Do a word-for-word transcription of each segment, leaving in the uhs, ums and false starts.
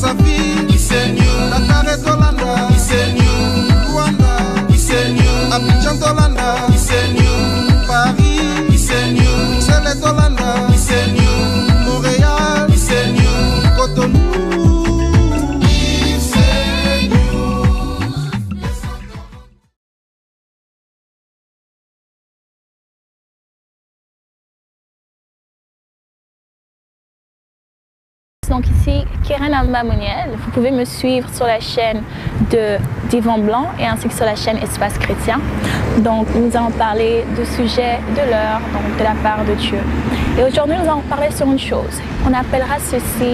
Brazzaville, Dakar et Tolanda, Rwanda, Abidjan Tolanda, Paris, Bruxelles et Tolanda, Montréal, Cotonou. Donc ici, Keren Alma-Moniel, vous pouvez me suivre sur la chaîne de Divan Blanc et ainsi que sur la chaîne Espace Chrétien. Donc nous allons parler de sujets de l'heure, donc de la part de Dieu. Et aujourd'hui nous allons parler sur une chose. On appellera ceci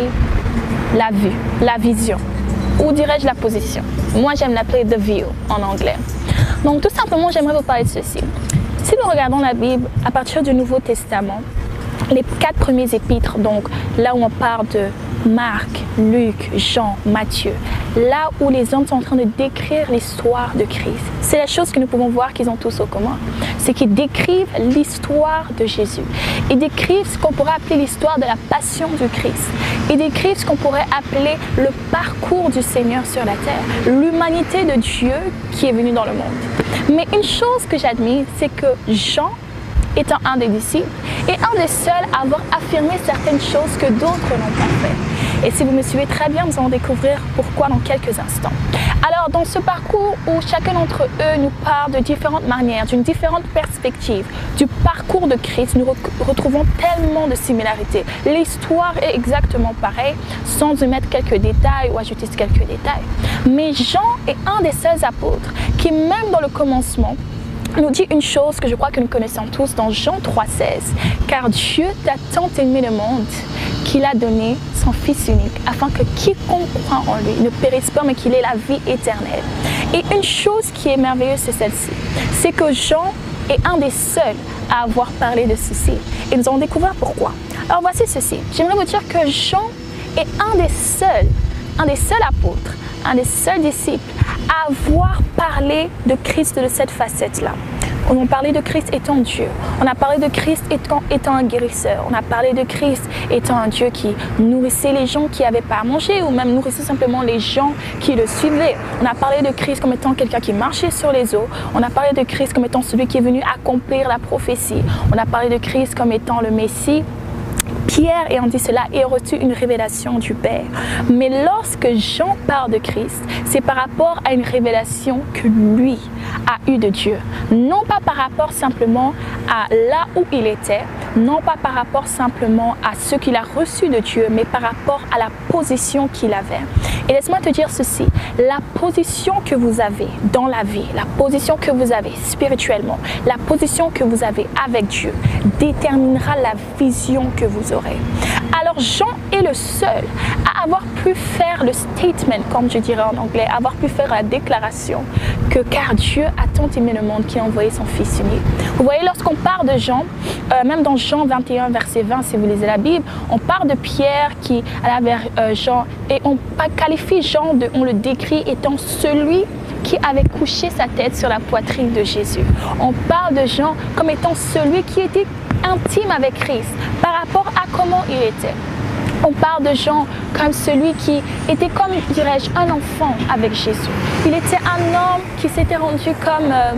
la vue, la vision, ou dirais-je la position. Moi j'aime l'appeler the view en anglais. Donc tout simplement j'aimerais vous parler de ceci. Si nous regardons la Bible à partir du Nouveau Testament, les quatre premiers épîtres, donc là où on parle de Marc, Luc, Jean, Matthieu, là où les hommes sont en train de décrire l'histoire de Christ. C'est la chose que nous pouvons voir qu'ils ont tous au commun. C'est qu'ils décrivent l'histoire de Jésus. Ils décrivent ce qu'on pourrait appeler l'histoire de la passion du Christ. Ils décrivent ce qu'on pourrait appeler le parcours du Seigneur sur la terre, l'humanité de Dieu qui est venue dans le monde. Mais une chose que j'admire, c'est que Jean, étant un des disciples, et un des seuls à avoir affirmé certaines choses que d'autres n'ont pas fait. Et si vous me suivez très bien, nous allons découvrir pourquoi dans quelques instants. Alors, dans ce parcours où chacun d'entre eux nous parle de différentes manières, d'une différente perspective, du parcours de Christ, nous retrouvons tellement de similarités. L'histoire est exactement pareille, sans y mettre quelques détails ou ajouter quelques détails. Mais Jean est un des seuls apôtres qui, même dans le commencement, nous dit une chose que je crois que nous connaissons tous dans Jean trois seize. Car Dieu t'a tant aimé le monde qu'il a donné son Fils unique, afin que quiconque croit en lui ne périsse pas, mais qu'il ait la vie éternelle. Et une chose qui est merveilleuse, c'est celle-ci. C'est que Jean est un des seuls à avoir parlé de ceci. Et nous allons découvrir pourquoi. Alors voici ceci. J'aimerais vous dire que Jean est un des seuls, un des seuls apôtres, un des seuls disciples à avoir parlé de Christ de cette facette-là. On a parlé de Christ étant Dieu. On a parlé de Christ étant, étant un guérisseur. On a parlé de Christ étant un Dieu qui nourrissait les gens qui n'avaient pas à manger ou même nourrissait simplement les gens qui le suivaient. On a parlé de Christ comme étant quelqu'un qui marchait sur les eaux. On a parlé de Christ comme étant celui qui est venu accomplir la prophétie. On a parlé de Christ comme étant le Messie. Pierre, ayant dit cela, a reçu une révélation du Père. Mais lorsque Jean parle de Christ, c'est par rapport à une révélation que lui a eue de Dieu. Non pas par rapport simplement à là où il était, non pas par rapport simplement à ce qu'il a reçu de Dieu, mais par rapport à la position qu'il avait. Et laisse-moi te dire ceci, la position que vous avez dans la vie, la position que vous avez spirituellement, la position que vous avez avec Dieu, déterminera la vision que vous aurez. Alors Jean est le seul à avoir pu faire le statement, comme je dirais en anglais, avoir pu faire la déclaration que car Dieu a tant aimé le monde qu'il a envoyé son Fils unique. Vous voyez, lorsqu'on parle de Jean, euh, même dans Jean vingt et un, verset vingt, si vous lisez la Bible, on parle de Pierre qui alla vers euh, Jean et on qualifie Jean, de, on le décrit étant celui qui avait couché sa tête sur la poitrine de Jésus. On parle de Jean comme étant celui qui était intime avec Christ par rapport à comment il était. On parle de Jean comme celui qui était comme, dirais-je, un enfant avec Jésus. Il était un homme qui s'était rendu comme euh,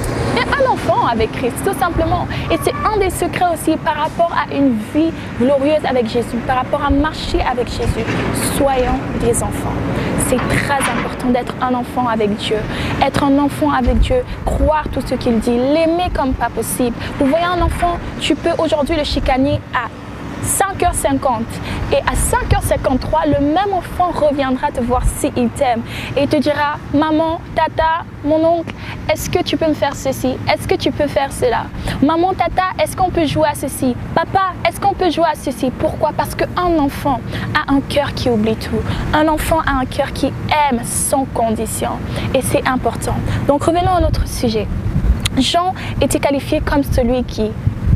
un enfant avec Christ, tout simplement. Et c'est un des secrets aussi par rapport à une vie glorieuse avec Jésus, par rapport à marcher avec Jésus. Soyons des enfants. C'est très important d'être un enfant avec Dieu. Être un enfant avec Dieu, croire tout ce qu'il dit, l'aimer comme pas possible. Vous voyez un enfant, tu peux aujourd'hui le chicaner à cinq heures cinquante et à cinq heures cinquante-trois, le même enfant reviendra te voir s'il t'aime et te dira: maman, tata, mon oncle, est-ce que tu peux me faire ceci? Est-ce que tu peux faire cela? Maman, tata, est-ce qu'on peut jouer à ceci? Papa, est-ce qu'on peut jouer à ceci? Pourquoi? Parce qu'un enfant a un cœur qui oublie tout. Un enfant a un cœur qui aime sans condition et c'est important. Donc revenons à notre sujet. Jean était qualifié comme celui qui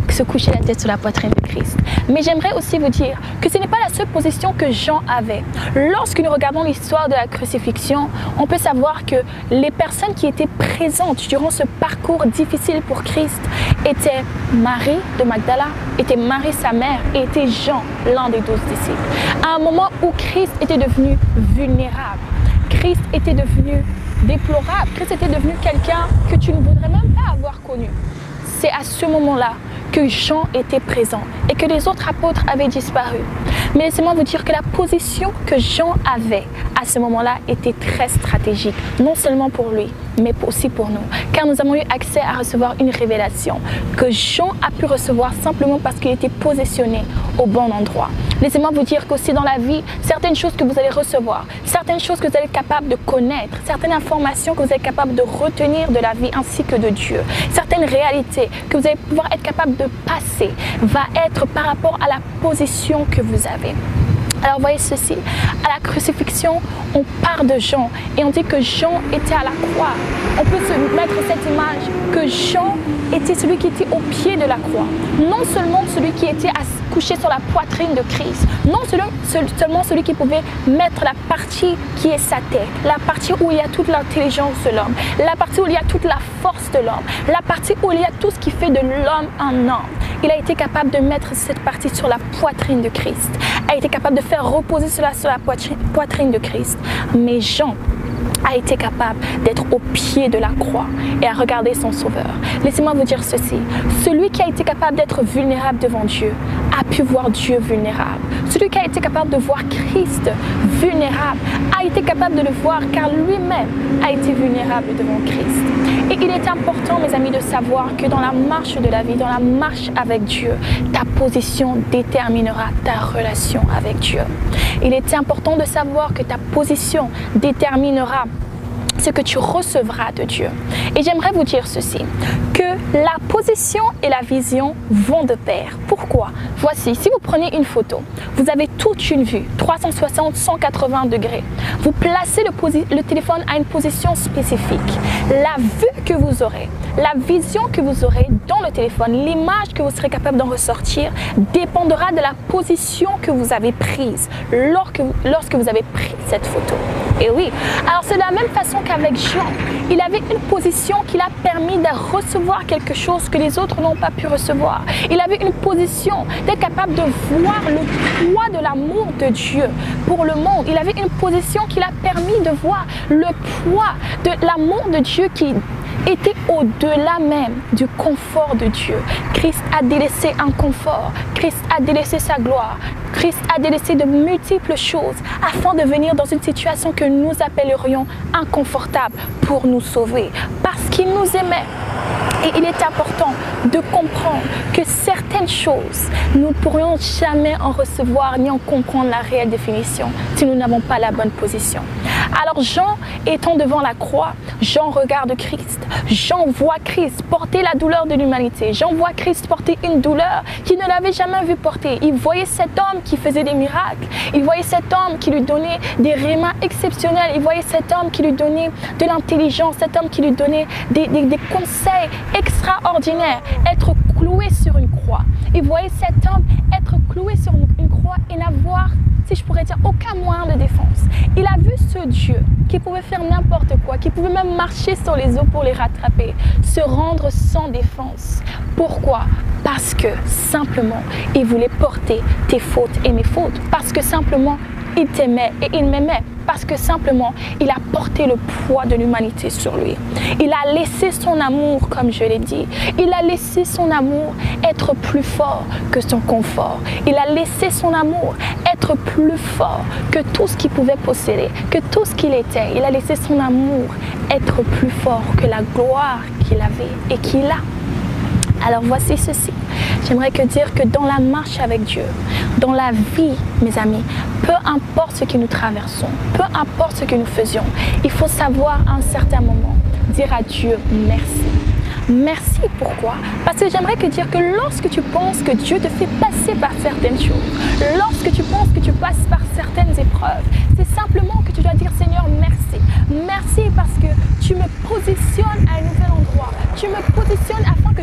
se coucher la tête sur la poitrine de Christ. Mais j'aimerais aussi vous dire que ce n'est pas la seule position que Jean avait. Lorsque nous regardons l'histoire de la crucifixion, on peut savoir que les personnes qui étaient présentes durant ce parcours difficile pour Christ étaient Marie de Magdala, était Marie sa mère et était Jean, l'un des douze disciples. À un moment où Christ était devenu vulnérable, Christ était devenu déplorable, Christ était devenu quelqu'un que tu ne voudrais même pas avoir connu. C'est à ce moment-là que Jean était présent et que les autres apôtres avaient disparu. Mais laissez-moi vous dire que la position que Jean avait à ce moment-là était très stratégique, non seulement pour lui, mais aussi pour nous. Car nous avons eu accès à recevoir une révélation que Jean a pu recevoir simplement parce qu'il était positionné au bon endroit. Laissez-moi vous dire qu'aussi dans la vie, certaines choses que vous allez recevoir, certaines choses que vous allez être capable de connaître, certaines informations que vous êtes capable de retenir de la vie ainsi que de Dieu, certaines réalités que vous allez pouvoir être capable de passer, va être par rapport à la position que vous avez. Alors voyez ceci, à la crucifixion, on part de Jean et on dit que Jean était à la croix. On peut se mettre cette image que Jean était celui qui était au pied de la croix. Non seulement celui qui était couché sur la poitrine de Christ, non seulement celui qui pouvait mettre la partie qui est sa tête, la partie où il y a toute l'intelligence de l'homme, la partie où il y a toute la force de l'homme, la partie où il y a tout ce qui fait de l'homme un homme. Il a été capable de mettre cette partie sur la poitrine de Christ, a été capable de faire reposer cela sur la poitrine de Christ. Mais Jean a été capable d'être au pied de la croix et à regarder son Sauveur. Laissez-moi vous dire ceci, celui qui a été capable d'être vulnérable devant Dieu a pu voir Dieu vulnérable. Celui qui a été capable de voir Christ vulnérable a été capable de le voir car lui-même a été vulnérable devant Christ. Et il est important, mes amis, de savoir que dans la marche de la vie, dans la marche avec Dieu, ta position déterminera ta relation avec Dieu. Il est important de savoir que ta position déterminera ce que tu recevras de Dieu. Et j'aimerais vous dire ceci, que la position et la vision vont de pair. Pourquoi? Voici, si vous prenez une photo, vous avez toute une vue, trois cent soixante, cent quatre-vingts degrés. Vous placez le, le téléphone à une position spécifique. La vue que vous aurez, la vision que vous aurez dans le téléphone, l'image que vous serez capable d'en ressortir, dépendra de la position que vous avez prise lorsque, lorsque vous avez pris cette photo. Et oui, alors c'est de la même façon qu'avec Jean, il avait une position qui l'a permis de recevoir quelque chose que les autres n'ont pas pu recevoir. Il avait une position d'être capable de voir le poids de l'amour de Dieu pour le monde. Il avait une position qui l'a permis de voir le poids de l'amour de Dieu qui était au-delà même du confort de Dieu. Christ a délaissé un confort, Christ a délaissé sa gloire, Christ a délaissé de multiples choses afin de venir dans une situation que nous appellerions inconfortable pour nous sauver, parce qu'il nous aimait. Et il est important de comprendre que certaines choses, nous ne pourrions jamais en recevoir ni en comprendre la réelle définition si nous n'avons pas la bonne position. Alors Jean étant devant la croix, Jean regarde Christ, Jean voit Christ porter la douleur de l'humanité, Jean voit Christ porter une douleur qu'il ne l'avait jamais vu porter. Il voyait cet homme qui faisait des miracles, il voyait cet homme qui lui donnait des rémas exceptionnels, il voyait cet homme qui lui donnait de l'intelligence, cet homme qui lui donnait des, des, des conseils extraordinaires, être cloué sur une croix. Il voyait cet homme être cloué sur une croix et n'avoir, si je pourrais dire, aucun moyen de défense. Il a vu ce Dieu qui pouvait faire n'importe quoi, qui pouvait même marcher sur les eaux pour les rattraper, se rendre sans défense. Pourquoi? Parce que simplement, il voulait porter tes fautes et mes fautes. Parce que simplement, il t'aimait et il m'aimait. Parce que simplement, il a porté le poids de l'humanité sur lui. Il a laissé son amour, comme je l'ai dit. Il a laissé son amour être plus fort que son confort. Il a laissé son amour être plus fort que tout ce qu'il pouvait posséder, que tout ce qu'il était. Il a laissé son amour être plus fort que la gloire qu'il avait et qu'il a. Alors voici ceci, j'aimerais que dire que dans la marche avec Dieu, dans la vie, mes amis, peu importe ce que nous traversons, peu importe ce que nous faisions, il faut savoir à un certain moment dire à Dieu merci. Merci, pourquoi? Parce que j'aimerais que dire que lorsque tu penses que Dieu te fait passer par certaines choses, lorsque tu penses que tu passes par certaines épreuves, c'est simplement que tu dois dire Seigneur merci. Merci parce que tu me positionnes à un nouvel endroit. Tu me positionnes afin que je te voie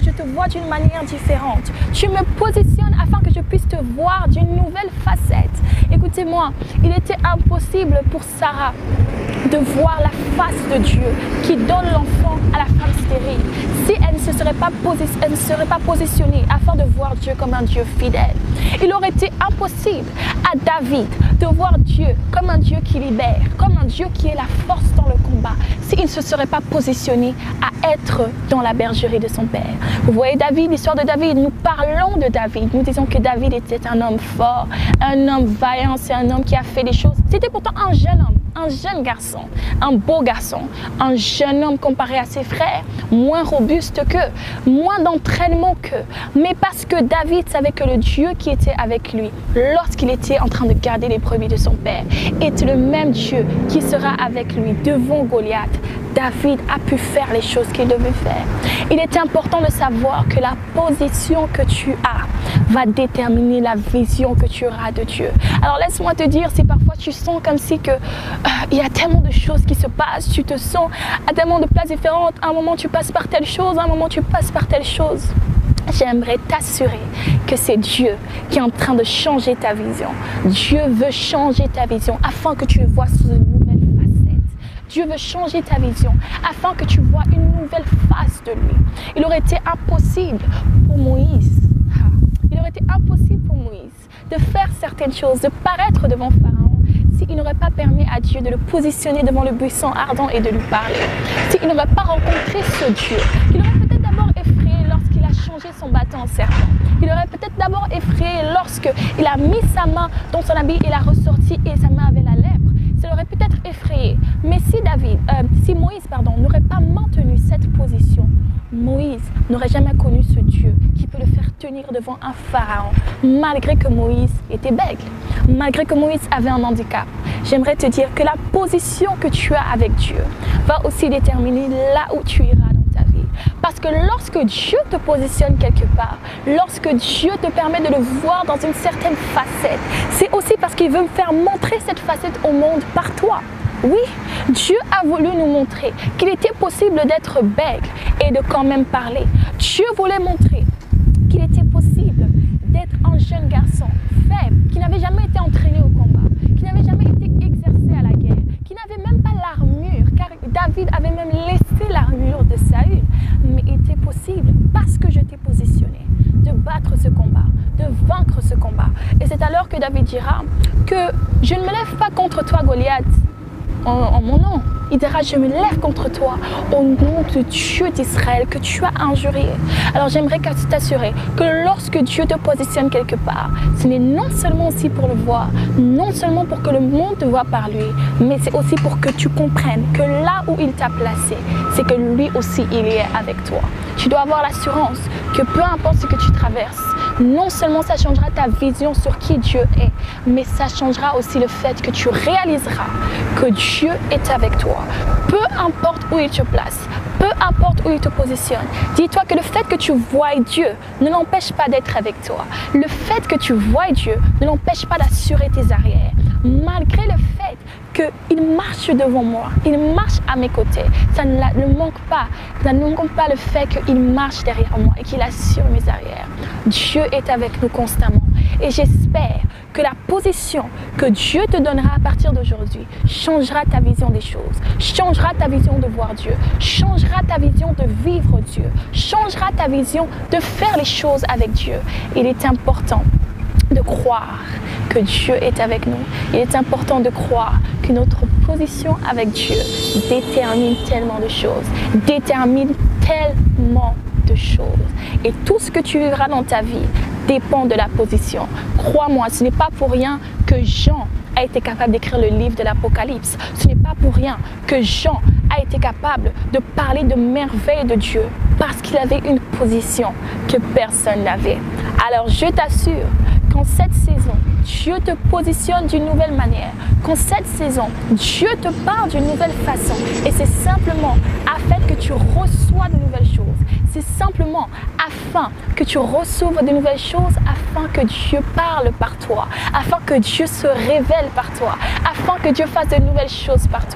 vois d'une manière différente. Tu me positionnes afin que je puisse te voir d'une nouvelle facette. Écoutez-moi, il était impossible pour Sarah de voir la face de Dieu qui donne l'enfant à la femme stérile si elle ne se serait pas, posi- elle ne serait pas positionnée afin de voir Dieu comme un Dieu fidèle. Il aurait été impossible à David de voir Dieu comme un Dieu qui libère, comme un Dieu qui est la force dans le combat, s'il ne se serait pas positionné à être dans la bergerie de son père. Vous voyez David, l'histoire de David, nous parlons de David, nous disons que David était un homme fort, un homme vaillant, c'est un homme qui a fait des choses. C'était pourtant un jeune homme, un jeune garçon, un beau garçon, un jeune homme comparé à ses frères, moins robuste qu'eux, moins d'entraînement qu'eux. Mais parce que David savait que le Dieu qui était avec lui, lorsqu'il était en train de garder les brebis de son père, était le même Dieu qui sera avec lui devant Goliath, David a pu faire les choses qu'il devait faire. Il est important de savoir que la position que tu as va déterminer la vision que tu auras de Dieu. Alors laisse-moi te dire, si parfois tu sens comme si que, euh, il y a tellement de choses qui se passent, tu te sens à tellement de places différentes, à un moment tu passes par telle chose, à un moment tu passes par telle chose. J'aimerais t'assurer que c'est Dieu qui est en train de changer ta vision. Dieu veut changer ta vision afin que tu le vois sous une nouvelle facette. Dieu veut changer ta vision afin que tu vois une nouvelle face de lui. Il aurait été impossible pour Moïse, il aurait été impossible pour Moïse de faire certaines choses, de paraître devant Pharaon, s'il n'aurait pas permis à Dieu de le positionner devant le buisson ardent et de lui parler. S'il n'aurait pas rencontré ce Dieu, qu'il aurait peut-être d'abord effrayé lorsqu'il a changé son bâton en serpent. Il aurait peut-être d'abord effrayé lorsqu'il a mis sa main dans son habit et l'a ressorti et sa main avait la lèpre. Ça l'aurait peut-être effrayé. Mais si David, euh, si Moïse, pardon, n'aurait pas maintenu cette position, Moïse n'aurait jamais connu ce Dieu qui peut le faire tenir devant un pharaon, malgré que Moïse était bègle, malgré que Moïse avait un handicap. J'aimerais te dire que la position que tu as avec Dieu va aussi déterminer là où tu iras dans ta vie. Parce que lorsque Dieu te positionne quelque part, lorsque Dieu te permet de le voir dans une certaine facette, c'est aussi parce qu'il veut me faire montrer cette facette au monde par toi. Oui, Dieu a voulu nous montrer qu'il était possible d'être bègle et de quand même parler. Dieu voulait montrer qu'il était possible d'être un jeune garçon faible, qui n'avait jamais été entraîné au combat, qui n'avait jamais été exercé à la guerre, qui n'avait même pas l'armure, car David avait même laissé l'armure de Saül. Mais il était possible, parce que je t'ai positionné, de battre ce combat, de vaincre ce combat. Et c'est alors que David dira que je ne me lève pas contre toi, Goliath, En, en mon nom. Il dira, je me lève contre toi au nom de Dieu d'Israël que tu as injurié. Alors j'aimerais t'assurer que lorsque Dieu te positionne quelque part, ce n'est non seulement aussi pour le voir, non seulement pour que le monde te voit par lui, mais c'est aussi pour que tu comprennes que là où il t'a placé, c'est que lui aussi il est avec toi. Tu dois avoir l'assurance que peu importe ce que tu traverses, non seulement ça changera ta vision sur qui Dieu est, mais ça changera aussi le fait que tu réaliseras que Dieu est avec toi. Peu importe où il te place, peu importe où il te positionne, dis-toi que le fait que tu vois Dieu ne l'empêche pas d'être avec toi. Le fait que tu vois Dieu ne l'empêche pas d'assurer tes arrières. Malgré le fait qu'il marche devant moi, il marche à mes côtés, ça ne, la, ne manque pas, ça ne manque pas le fait qu'il marche derrière moi et qu'il assure mes arrières. Dieu est avec nous constamment et j'espère que la position que Dieu te donnera à partir d'aujourd'hui changera ta vision des choses, changera ta vision de voir Dieu, changera ta vision de vivre Dieu, changera ta vision de faire les choses avec Dieu. Il est important de croire que Dieu est avec nous. Il est important de croire que notre position avec Dieu détermine tellement de choses, détermine tellement de choses. Et tout ce que tu vivras dans ta vie dépend de la position. Crois-moi, ce n'est pas pour rien que Jean a été capable d'écrire le livre de l'Apocalypse. Ce n'est pas pour rien que Jean a été capable de parler de merveilles de Dieu parce qu'il avait une position que personne n'avait. Alors je t'assure qu'en cette saison, Dieu te positionne d'une nouvelle manière, qu'en cette saison, Dieu te parle d'une nouvelle façon. Et c'est simplement afin que tu reçois de nouvelles choses. C'est simplement afin que tu reçoives de nouvelles choses, afin que Dieu parle par toi, afin que Dieu se révèle par toi, afin que Dieu fasse de nouvelles choses par toi.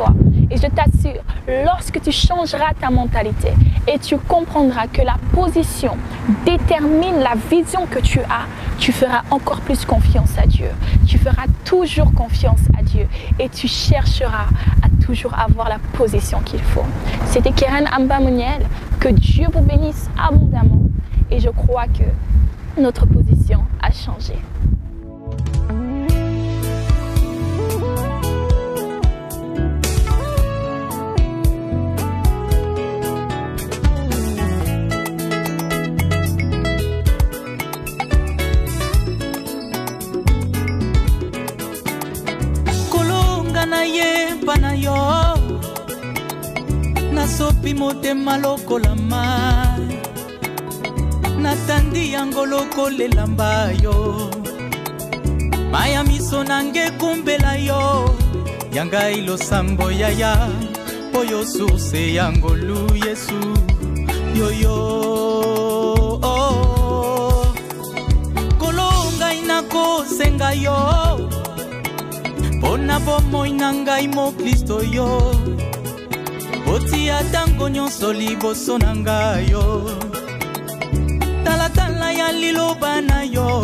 Et je t'assure, lorsque tu changeras ta mentalité et tu comprendras que la position détermine la vision que tu as, tu feras encore plus confiance à Dieu. Tu feras toujours confiance à Dieu et tu chercheras à toujours avoir la position qu'il faut. C'était Keren Amba Muniel. Que Dieu vous bénisse abondamment. Et je crois que notre position a changé. Kolonga na ye pana yo nasopi motema lokola mai natandi yango lokolela mbayo maya miso nange kumbela yo yanga ilo sambo yaya poyo source yango lu Yesu yoyo oh. Kolonga inako senga yo pona bomo inanga imo Kristo yo oti atango nyonso liboso nanga yo talatala ya liloba na yo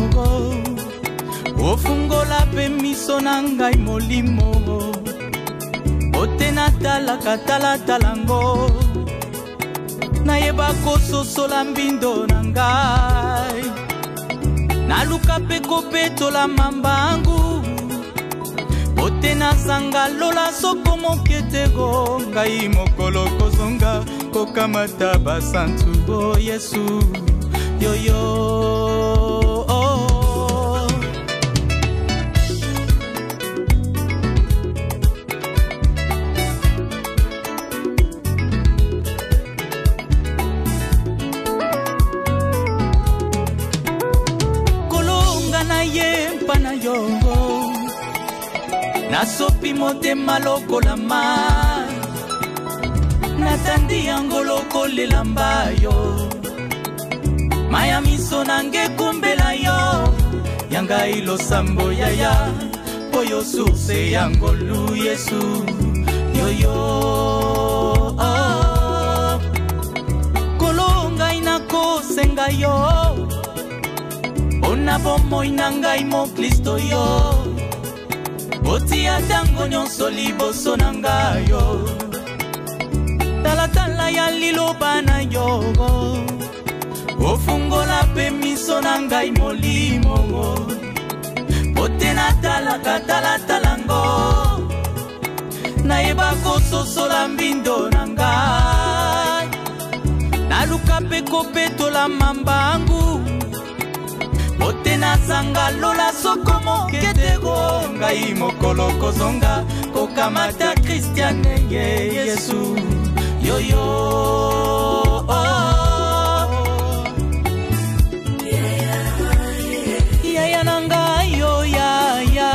ofungola pe miso nanga molimo otena talaka talatalango nayeba kososola mbindo nangai naluka pe kopetola mambangu otena sanga lola soko moketego ngai mokolo kozonga kokamata basantu bo Yesu yoyo oh. Kolonga na ye mpana yo nasopi motema lokola mai natandi yango lokolela mbayo maya miso nange kumbela yo yanga ilo sambo yaya poyo source yango lu Yesu yoyo oh. Kolonga inako senga yo ona bomo inanga imo Kristo yo oti atango nyonso liboso nanga yo talatala ya liloba na yo ofungola pe miso nangai molimo otena talaka talatalango nayeba kososola mbindo nangai naluka pe kopetola mambangu otena sanga lola soko moketego ngai mokolo kozonga kokamata Kristiane ye Yesu yoyo oh. Yaya nanga yo yaya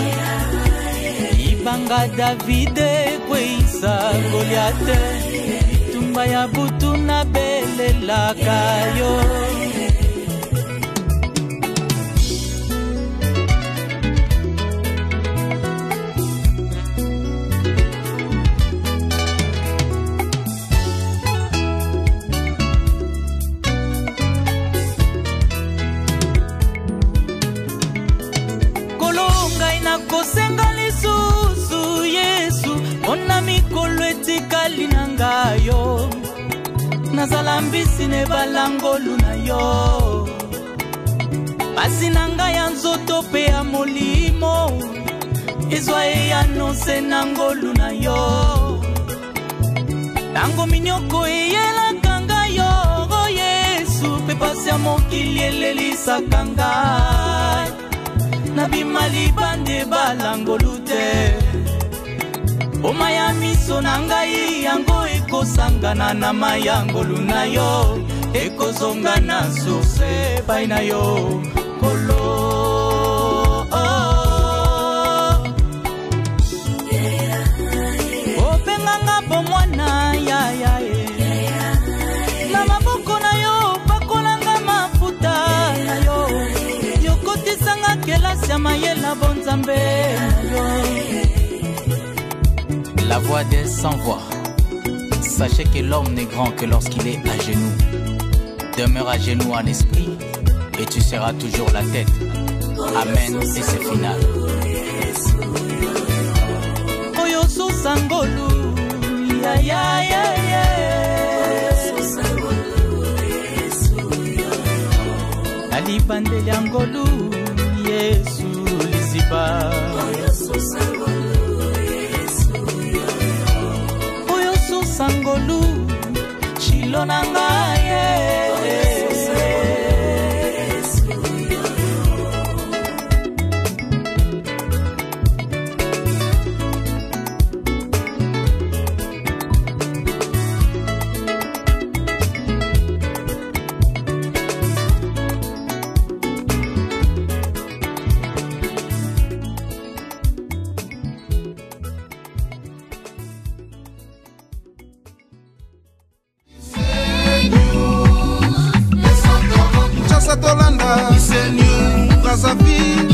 ibanga Davide kweisa Goliate tumba ya butu na belela kayo kosenga lisusu Yesu ona mikolo etikali nanga yo nazala mbisi ne balangolu na yo pasi nanga ya nzoto pe ya molimo ezwa ya nose nangolu na yo tango minyoko eyela kanga yo oh Yesu pe pasi ya mokili elelisa kanga nabimali bande balangolute omaya miso nangai yango ekosangana na mayangolu na yo ekozonga na source bai na yo kolo oh. Openganga bomwana ya ya na maboko na yo pakolanga mafuta na yo kelasi ya mayela bonzambe yo La voix des sans voix. Sachez que l'homme n'est grand que lorsqu'il est à genoux. Demeure à genoux en esprit et tu seras toujours la tête. Amen, et c'est final. Oyo sangolu, ya ya ya ya. Ali bande liangolu, Yesu liziba. Oyo sangolu, chilonanga ye. Tolanda, Isenyu, Brazzaville.